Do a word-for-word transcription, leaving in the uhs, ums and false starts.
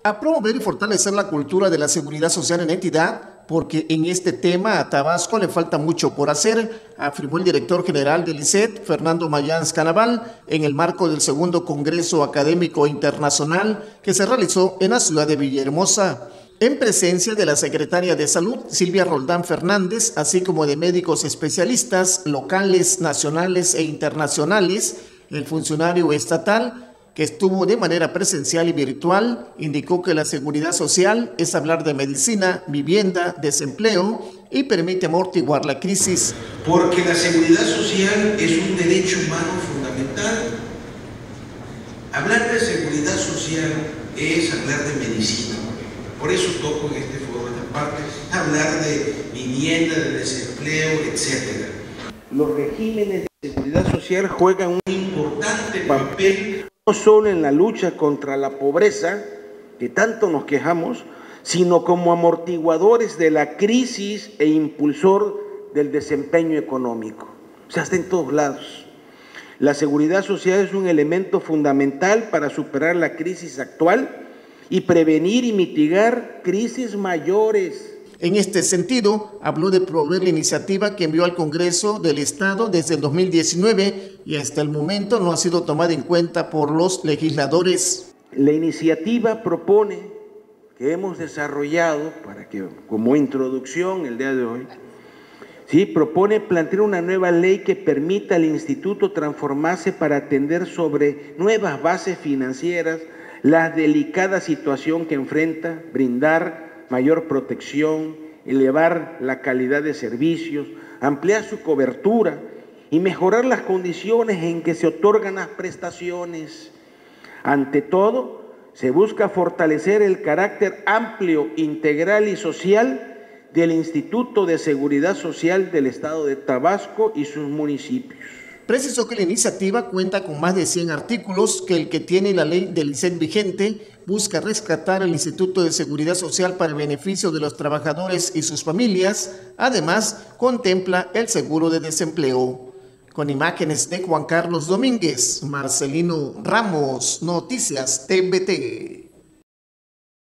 A promover y fortalecer la cultura de la seguridad social en la entidad, porque en este tema a Tabasco le falta mucho por hacer, afirmó el director general del I C E T, Fernando Mayans Canaval, en el marco del segundo Congreso Académico Internacional que se realizó en la ciudad de Villahermosa, en presencia de la secretaria de Salud, Silvia Roldán Fernández, así como de médicos especialistas locales, nacionales e internacionales. El funcionario estatal, que estuvo de manera presencial y virtual, indicó que la seguridad social es hablar de medicina, vivienda, desempleo y permite amortiguar la crisis. Porque la seguridad social es un derecho humano fundamental. Hablar de seguridad social es hablar de medicina. Por eso toco en este foro esta parte, hablar de vivienda, de desempleo, etcétera. Los regímenes de seguridad social juegan un importante papel no solo en la lucha contra la pobreza, que tanto nos quejamos, sino como amortiguadores de la crisis e impulsor del desempeño económico. O sea, está en todos lados. La seguridad social es un elemento fundamental para superar la crisis actual y prevenir y mitigar crisis mayores. En este sentido, habló de promover la iniciativa que envió al Congreso del Estado desde el dos mil diecinueve y hasta el momento no ha sido tomada en cuenta por los legisladores. La iniciativa propone, que hemos desarrollado para que, como introducción el día de hoy, ¿sí? propone plantear una nueva ley que permita al Instituto transformarse para atender sobre nuevas bases financieras la delicada situación que enfrenta, brindar mayor protección, elevar la calidad de servicios, ampliar su cobertura y mejorar las condiciones en que se otorgan las prestaciones. Ante todo, se busca fortalecer el carácter amplio, integral y social del Instituto de Seguridad Social del Estado de Tabasco y sus municipios. Precisó que la iniciativa cuenta con más de cien artículos, que el que tiene la ley del I C E T vigente busca rescatar el Instituto de Seguridad Social para el beneficio de los trabajadores y sus familias. Además, contempla el seguro de desempleo. Con imágenes de Juan Carlos Domínguez, Marcelino Ramos, Noticias T V T.